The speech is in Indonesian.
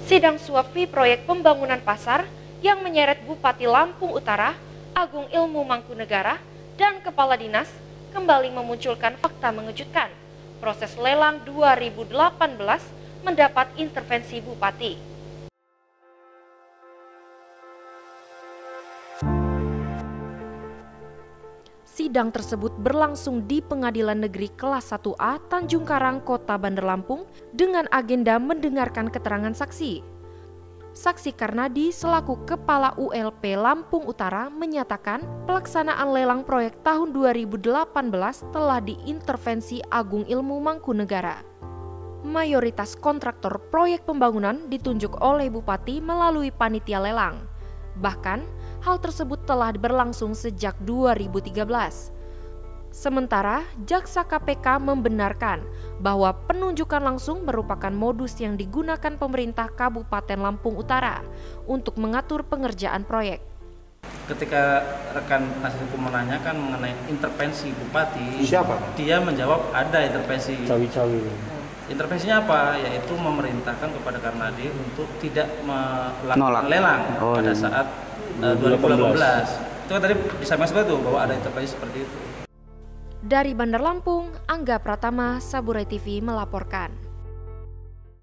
Sidang suap fee proyek pembangunan pasar yang menyeret Bupati Lampung Utara, Agung Ilmu Mangkunegara, dan Kepala Dinas kembali memunculkan fakta mengejutkan. Proses lelang 2018 mendapat intervensi Bupati. Sidang tersebut berlangsung di Pengadilan Negeri Kelas 1A Tanjung Karang, Kota Bandar Lampung dengan agenda mendengarkan keterangan saksi. Saksi Karnadi selaku Kepala ULP Lampung Utara menyatakan pelaksanaan lelang proyek tahun 2018 telah diintervensi Agung Ilmu Mangkunegara. Mayoritas kontraktor proyek pembangunan ditunjuk oleh Bupati melalui panitia lelang. Bahkan, hal tersebut telah berlangsung sejak 2013. Sementara, Jaksa KPK membenarkan bahwa penunjukan langsung merupakan modus yang digunakan pemerintah Kabupaten Lampung Utara untuk mengatur pengerjaan proyek. Ketika rekan penasihat hukum menanyakan mengenai intervensi Bupati, siapa? Dia menjawab ada intervensi. Cawi-cawi. Intervensinya apa? Yaitu memerintahkan kepada Karnadi untuk tidak melakukan lelang pada saat 2018. Itu kan tadi disampaikan seperti itu, bahwa ada intervensi seperti itu. Dari Bandar Lampung, Angga Pratama, Saburai TV melaporkan.